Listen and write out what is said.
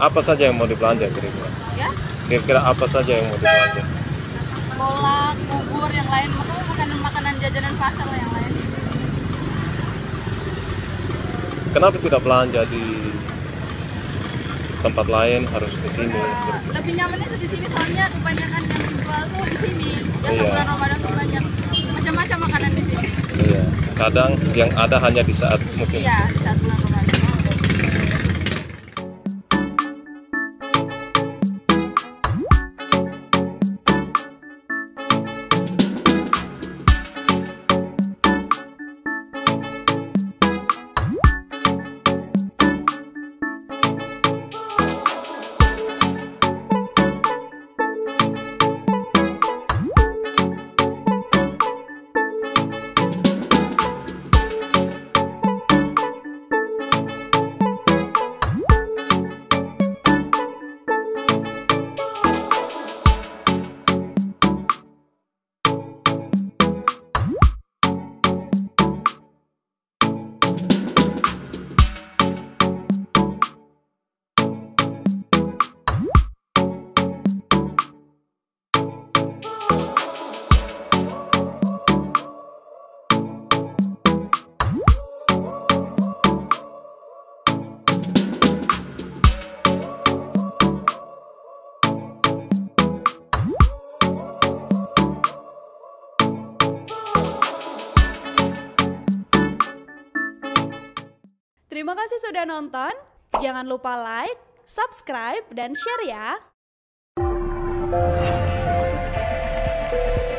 Apa saja yang mau dibelanja kira-kira? Ya, Kira-kira apa saja yang mau dibelanja? kolak, bubur, yang lain, makanan jajanan pasar lah yang lain. Kenapa tidak belanja di tempat lain, harus ke sini? Lebih nyamannya tuh di sini, soalnya kebanyakan yang dijual tuh di sini. Ya, Iya. sebulan Ramadan tuh banyak macam-macam makanan di sini. Iya. Kadang yang ada hanya di saat musim. Iya, di saat bulan Ramadan. Terima kasih sudah nonton. Jangan lupa like, subscribe, dan share ya.